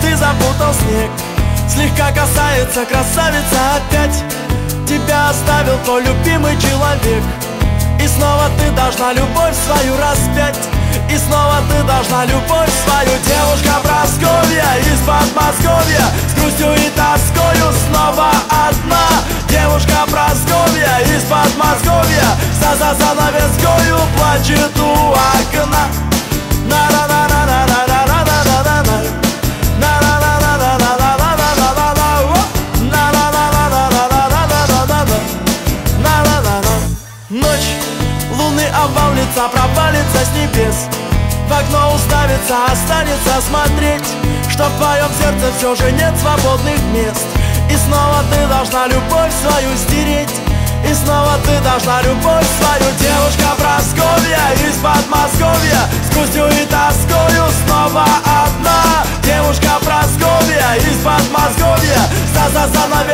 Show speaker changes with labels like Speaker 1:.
Speaker 1: ты запутал снег. Слегка касается красавица опять. Тебя оставил твой любимый человек. И снова ты должна любовь свою распять. И снова ты должна любовь свою. Девушка Прасковья из Подмосковья, с грустью и тоскою снова одна. Девушка Прасковья из Подмосковья, за занавескою плачет у окна. Ночь, лунный овал лица провалится с небес. В окно уставится, останется смотреть, что в твоем сердце все же нет свободных мест. И снова ты должна любовь свою стереть. И снова ты должна любовь свою. Девушка Прасковья из Подмосковья, с грустью и тоскою снова одна. Девушка Прасковья из Подмосковья, за занавесью